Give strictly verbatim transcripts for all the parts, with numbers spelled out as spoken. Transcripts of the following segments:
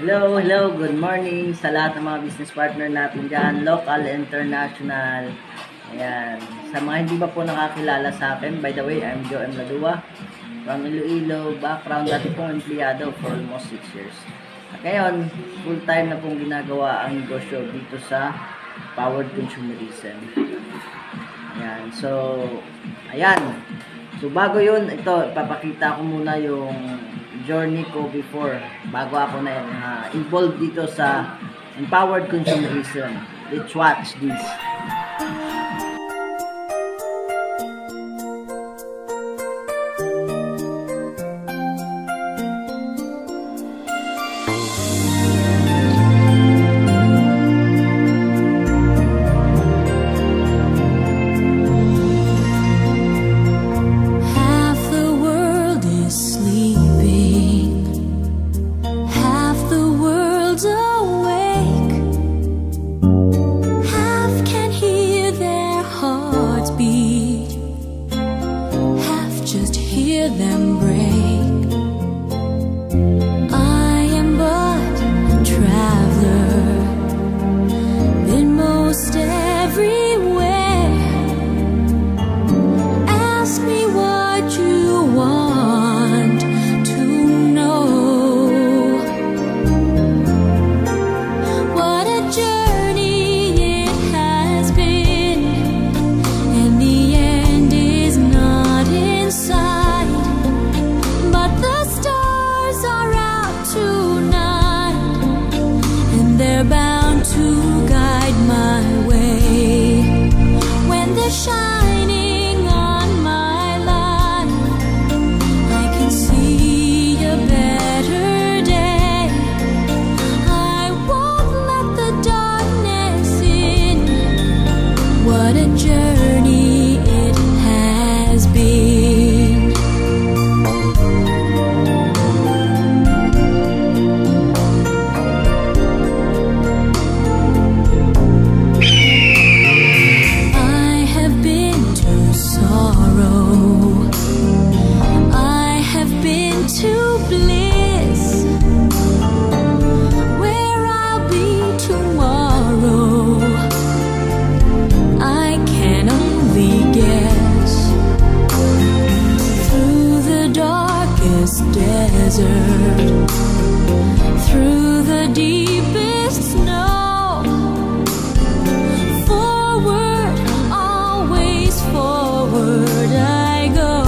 Hello, hello, good morning sa lahat ng mga business partner natin dyan, local, international. Ayan, sa mga hindi ba po nakakilala sa akin, by the way, I'm Joe M. Ladua from Iloilo, background dati pong empleyado for almost six years. At ngayon, full time na pong ginagawa ang negosyo dito sa Powered Consumerism. Ayan, so, ayan. So, bago yun, ito, ipapakita ko muna yung journey ko before, bago ako na uh, involved dito sa Empowered Consumerism. Let's watch this. Them break. I am but a traveler, been most everywhere. Ask me what you want to know. What a journey it has been, and the end is not in sight. They're bound to guide my way when they're shining on my life. I can see a better day. I won't let the darkness in. What a journey it has been. To bliss, where I'll be tomorrow, I can only guess. Through the darkest desert, through the deepest snow, forward, always forward I go.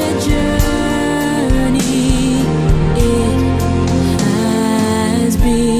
Be